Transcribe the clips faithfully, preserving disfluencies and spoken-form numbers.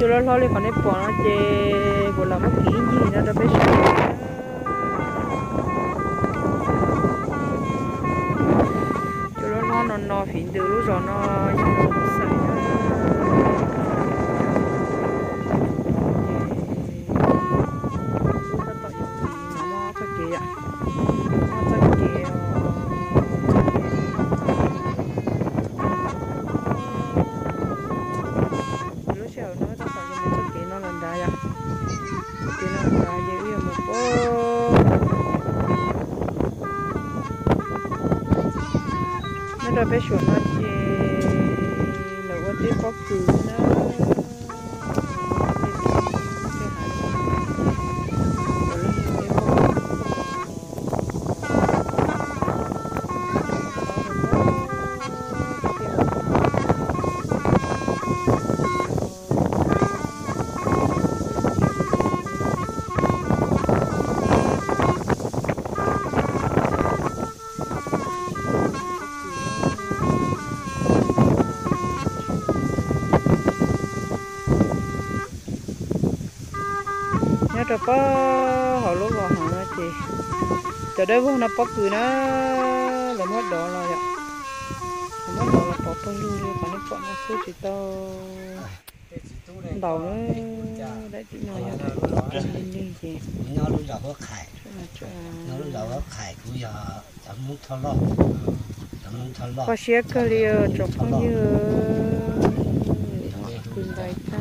chú lo lo đi còn đi bỏ nó chê bộ làm mất kỹ gì nó đã biết chú lo lo nó nó phím từ lúc rồi nó xảy ra bé chuột nó chê là có tí bóc cừ nó rồi có họ lúc vào họ nói chị từ đây vô nó bóc cười nó là mất đỏ rồi ạ mất đỏ là bỏ phân lưu đi còn nó bọn nó suốt chỉ to đầu nó đấy chị nói nha đi chị nó lúc đầu có khải nó lúc đầu có khải cũng giờ chẳng muốn thao lo chẳng muốn thao lo có xe cơ liều chụp không như quên đại ta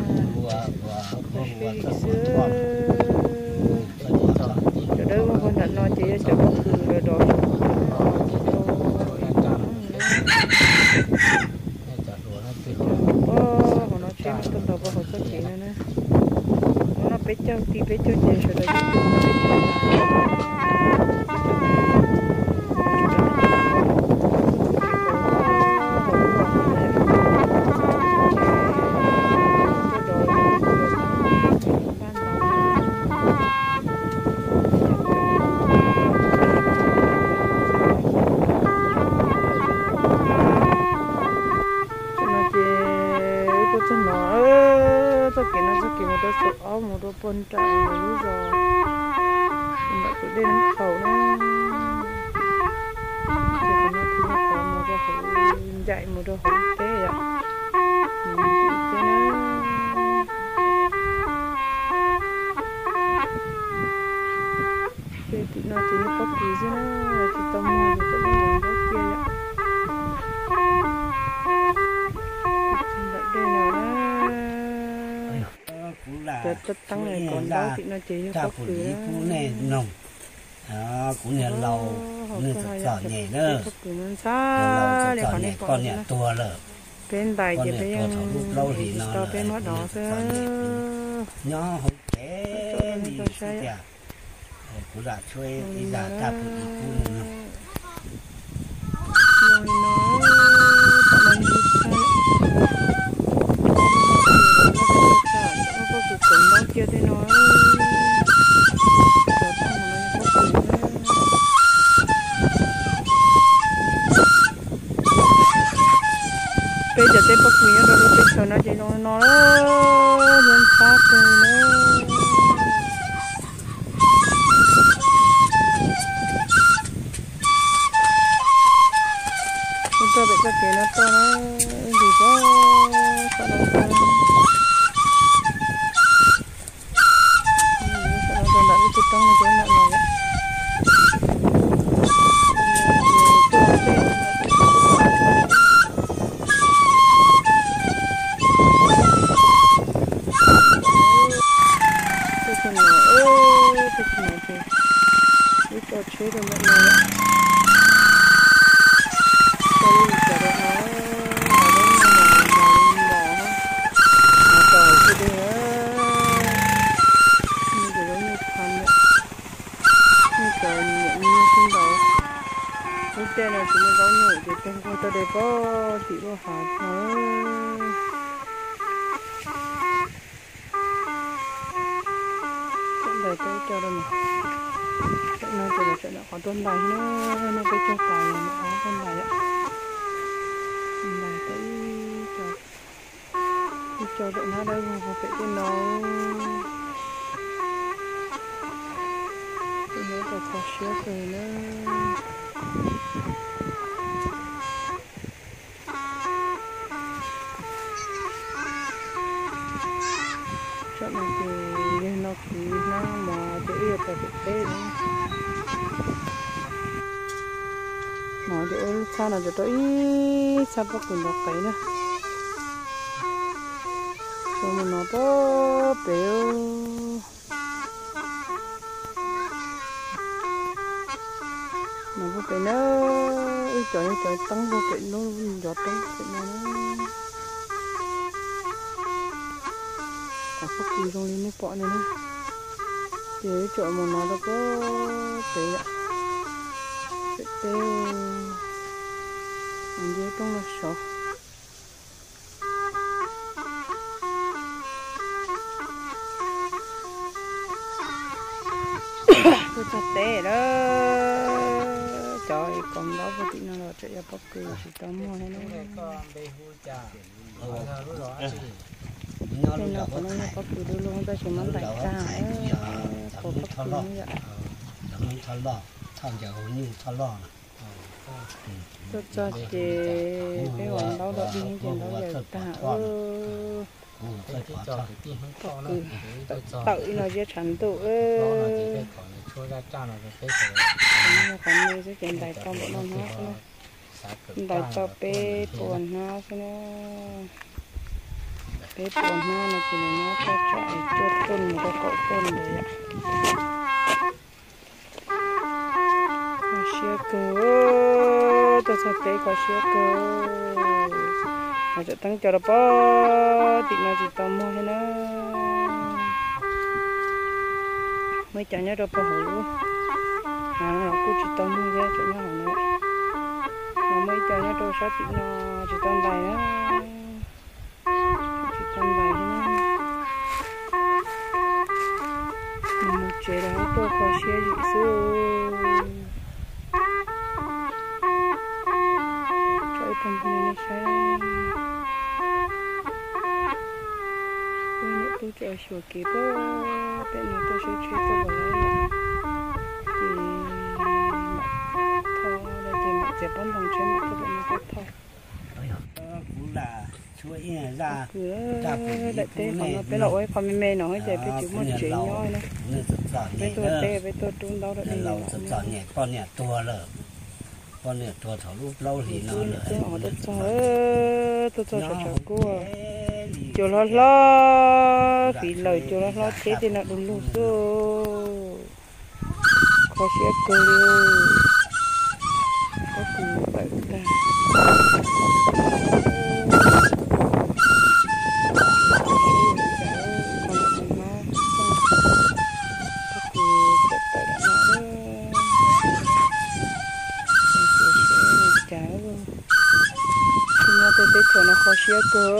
từ đây mà con đặt nó chỉ cho bóc cừ rồi đó có nó chơi nó tông đầu vào hồ sơ chỉ nữa nè nó bé châu tí bé châu chơi rồi đấy một đôi bồn trại mà lúc rồi mình đã cứ đến khẩu nó chỉ còn nó thì nó có một đôi hổ dạy một đôi hổ té ạ té nó thì nó thì nó có gì chứ nó thì tao mua thì tao mua đó kia ạ đây nào đó tất tăng này còn đâu thì nó chỉ có cửa này nồng cũng nhà lâu như sọ nhẹ nữa lâu sọ nhẹ con nhà tua lợ bên đại thì bây giờ lâu thì nó to bên mất đó cơ nhỏ không té đi xí cũng là chơi đi ra ta cũng đi cũng rồi nó tao làm gì cũng đâu chưa thấy nói bây giờ tên bác mình đâu lúc trước nó chỉ nói nó mình phát rồi nữa chúng ta bị cái gì nó to nó gì có sao đâu trong này cái mặt này cái phần này ơi cái phần này thì cái trò chơi được mặt này ạ cái này cái đó nó tên là chỉ mình giống như thì tên của tôi đây có chỉ có hạt thôi chuyện này tôi cho đâu mà chuyện này thì là chuyện là có tuần bài nữa nó cái cho tài là nó có tuần bài ạ tuần bài tới cho đi cho đợi nó đây mà phải cho nó nó phải có sữa rồi nữa cho nó thì nó thì nó mà để yêu phải phải nữa mà để sao nào cho tôi sao bắt cùng đọc cái nữa cho mình nó bó béo nó bó béo nó ui trời ơi trời tăng bó béo nó giọt tăng béo nó cả phút kỳ trong lên nó bỏ này nữa để chọn một nó nó bó béo ạ béo béo mình dưới trong nó sọ tôi chặt té đó trời còn đó với chị nó là chạy ra bắc cứ chỉ tắm mua hay nó cái nó có nó bắc cứ đôi luôn ta chỉ mắm đại ca có bắc cứ như vậy tôi cho chị cái hoàn đâu đó đi những chuyện đâu giờ ta ơ tự nó sẽ thành tụ ơ nó còn như cái chuyện đại con bộ nó nó đại cho bé buồn nó cái nó bé buồn nó là chỉ nó cho chạy cho tuần cho cậu tuần đấy ạ xia cơ tôi sẽ bé có xia cơ mà cho tăng cho nó bó thì nó chỉ tao mua hay nó mấy chả nhớ đâu bó hủ à nó cũng chỉ tao mua ra cho nó hỏng nữa mà mấy chả nhớ đâu sao thì nó chỉ tao bài đó chỉ tao bài nữa một chế đó tôi có xe gì xưa trời phần phần này sao tôi chơi sủa kịp á, bên này tôi chơi chơi tôi vào đây thì mặc thò đây thì mặc dép bón đồng chơi mặc tôi bên này thò. Cũng là chuỗi ra ra đại tê còn nó bên lội còn mê mê nó hơi chạy bên chữ một chuyện nhoi nữa. Bên tôi tê bên tôi trốn đâu được đi. Lâu rất rõ nhẹ con nhẹ tua lở, con nhẹ tua thảo lúc lâu thì nó lở. Tôi cho tôi cho cho cô. Chỗ lo lo vì lời chỗ lo lo chết thì nó đúng luôn rồi có sẽ cười có cười vậy ta tôi biết chỗ nó khó xía cơ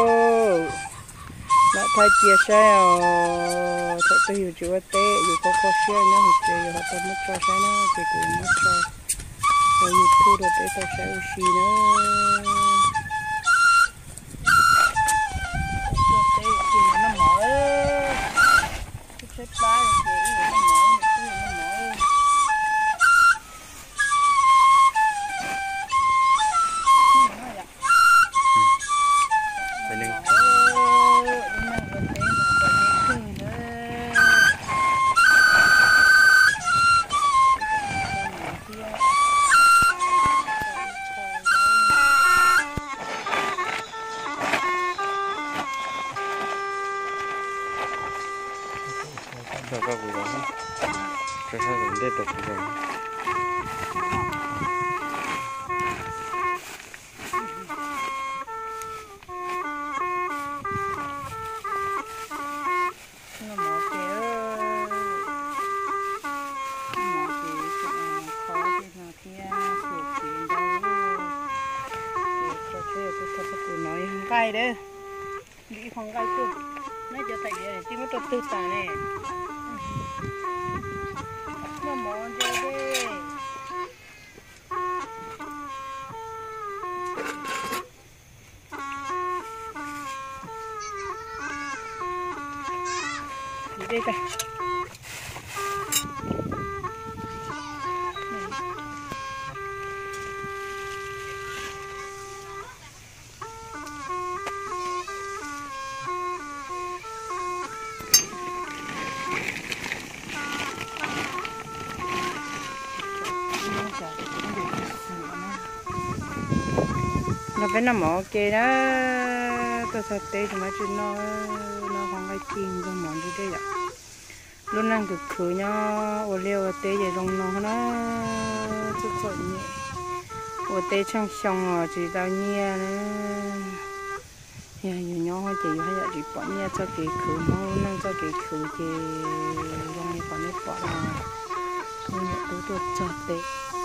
lại thay chia sẻ thật tôi hiểu chữ tê dù có khó xía nó học chơi họ tôi mất cho sai nó thì cũng mất cho rồi dù thu được để tôi sẽ usi nữa tê thì nó mở cái xếp ba thì nó mở cái nó mở Đâu có gì đó, cái sao cũng tiếp tục rồi. Gai đấy, đi không gai tu, nãy giờ tại đây chỉ mới tôi xả này, nó mòn chơi đi, tê ta nó phải nằm ở kia đó tôi sợ tê thì mà chứ nó nó không cái tiền cho món gì đây ạ luôn năng cực khử nhá ô liu tê vậy rong nó nó chút sợ nhẹ ô tê trong xong rồi chỉ tao nhẹ nữa nhà nhiều nhỏ chỉ hay là chỉ bỏ nhẹ cho cái khử mau năng cho cái khử cái rong này còn hết bỏ rồi tôi nhận tôi tôi cho tê